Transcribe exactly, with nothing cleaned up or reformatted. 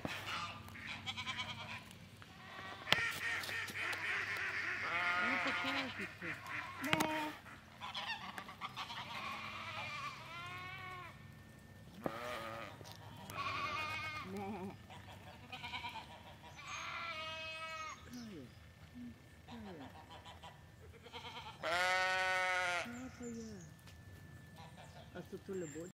Ну, покажите. Кая. Кая. Папа я. А что, Толя будет?